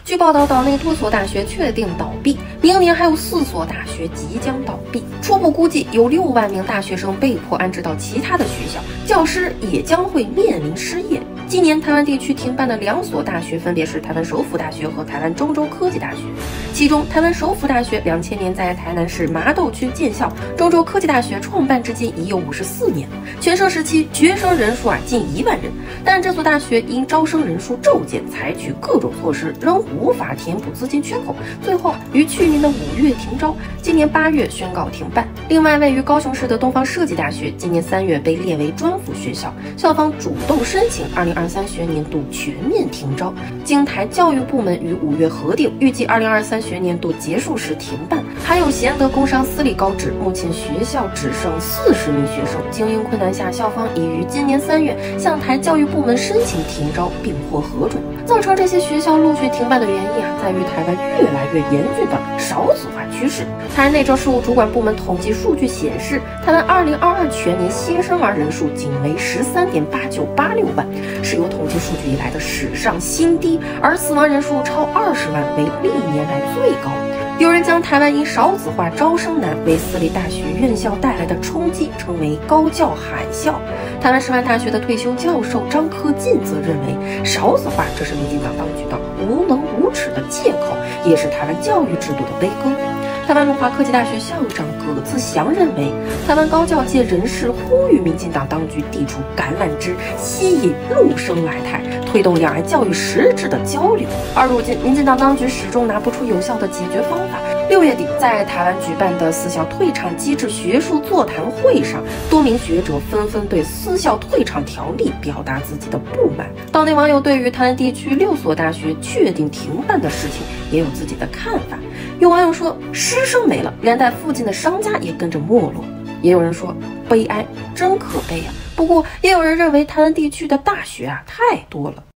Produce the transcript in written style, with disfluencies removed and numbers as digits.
据报道，岛内多所大学确定倒闭，明年还有4所大学即将倒闭。初步估计有6万名大学生被迫安置到其他的学校，教师也将会面临失业。今年台湾地区停办的2所大学分别是台湾首府大学和台湾中州科技大学。其中，台湾首府大学2000年在台南市麻豆区建校，中州科技大学创办至今已有54年，全盛时期学生人数近1万人。但这所大学因招生人数骤减，采取各种措施，仍无法填补资金缺口，最后于去年的5月停招，今年8月宣告停办。另外，位于高雄市的东方设计大学今年3月被列为专辅学校，校方主动申请2023学年度全面停招，经台教育部门于5月核定，预计2023学年度结束时停办。还有贤德工商私立高职，目前学校只剩40名学生，经营困难下，校方已于今年3月向台教育部门申请停招，并获核准。造成这些学校陆续停办的原因在于台湾越来越严峻的少子化趋势。台内政事务主管部门统计数据显示，台湾2022全年新生儿人数仅为13.8986万，是有统计数据以来的史上新低，而死亡人数超20万，为历年来最高。有人将台湾因少子化招生难为私立大学院校带来的冲击称为高教海啸。台湾师范大学的退休教授张科进则认为，少子化这是民进党当局的无能无耻的借口，也是台湾教育制度的悲歌。台湾文化科技大学校长葛自祥认为，台湾高教界人士呼吁民进党当局递出橄榄枝，吸引陆生来台，推动两岸教育实质的交流。而如今，民进党当局始终拿不出有效的解决方法。6月底，在台湾举办的私校退场机制学术座谈会上，多名学者纷纷对私校退场条例表达自己的不满。岛内网友对于台湾地区6所大学确定停办的事情也有自己的看法。有网友说，师生没了，连带附近的商家也跟着没落。也有人说，悲哀，真可悲啊。不过，也有人认为台湾地区的大学太多了。